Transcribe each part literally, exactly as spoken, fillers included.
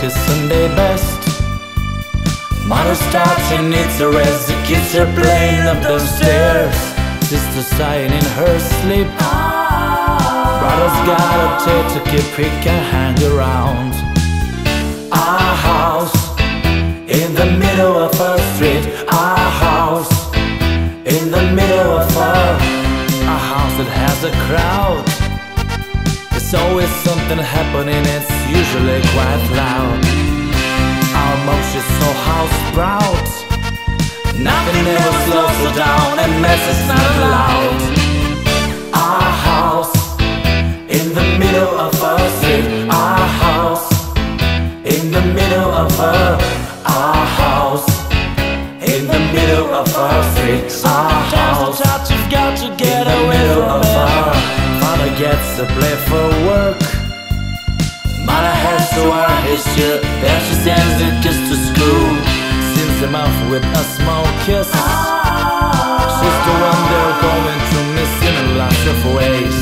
'cause Sunday best. Mother starts, she needs a rest. The kids are playing up the stairs. Sister sighing in her sleep. Brother's got a tail to keep, he can hang around. Our house in the middle of a street. Our house in the middle of a A house that has a crowd. There's always something happening, it's usually quite loud. Our mouse is so house proud. Nothing ever slows her down, and mess is not allowed. Our house in the middle of a street. Our house in the middle of a Our house in the middle of a street. Our house, you've got to get away from her. Father gets to play for work. Mother has to wear his shirt. Then she sends the kids to school. Sends them off with a small kiss. She's the one they're going to miss in lots of ways.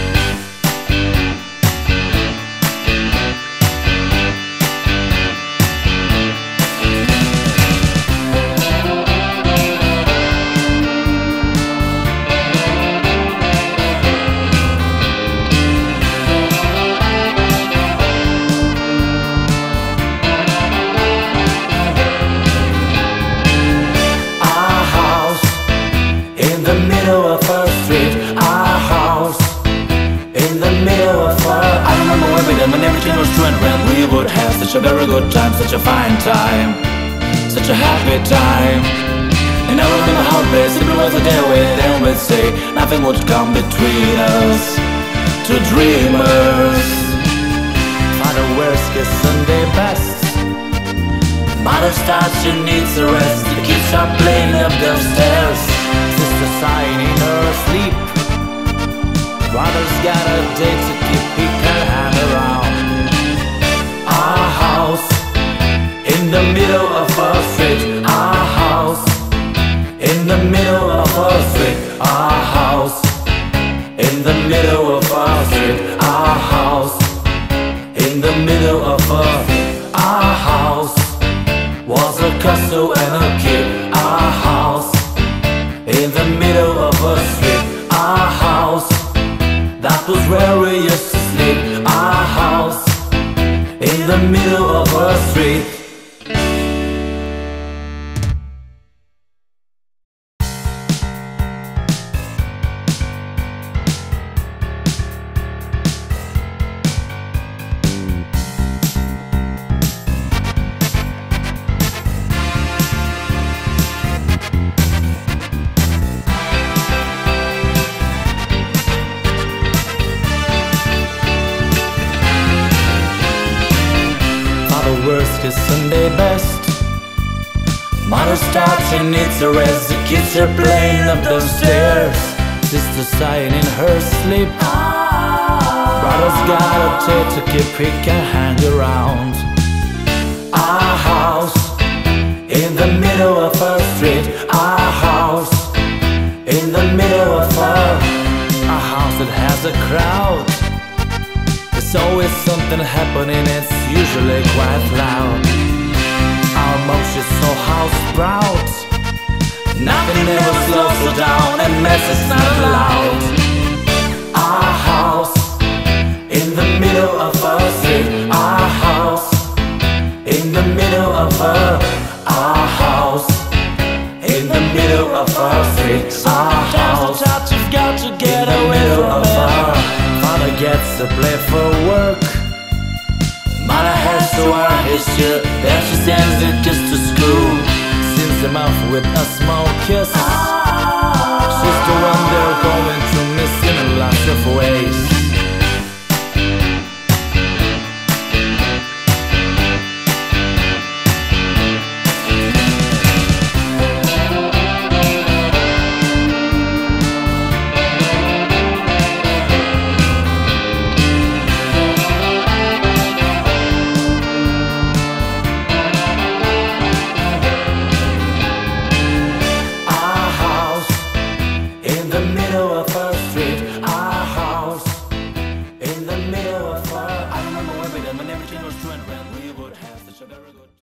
Of a street, our house in the middle of a I remember when we did when everything was true and when we would have such a very good time, such a fine time, such a happy time. And I remember how blessed it was the day when they would say nothing would come between us, two dreamers. Father wears his Sunday best. Mother starts, she needs a rest. The kids are playing up the stairs. Sister sighing in her sleep. Brother's got a date to keep, he can hang around. Our house in the middle of a street. Our house in the middle of a street. Our house in the middle of a street. Our house in the middle of a Our house was a castle and a kid. Our house in the middle of a street. Our house, that was where we used to sleep. Our house in the middle of a street. Worst is Sunday best. Mother starts, she needs a rest. The kids are playing up the stairs. Sister sighing in her sleep. Brother's got a tail to keep, he can hang around. Our house in the middle of a street. Our house in the middle of a A house that has a crowd. There's always something happening, it's usually quite loud. Our mouse is so house proud. Nothing ever slows her down, and mess is not allowed. Our house in the middle of a street. Our house in the middle of a Our house in the middle of a street. Our house, you've got to get away from her. Father gets to play for work. Mother has to wear his shirt. Then she sends the kids to school. Sends them off with a small kiss. She's the one they're going to miss in lots of ways.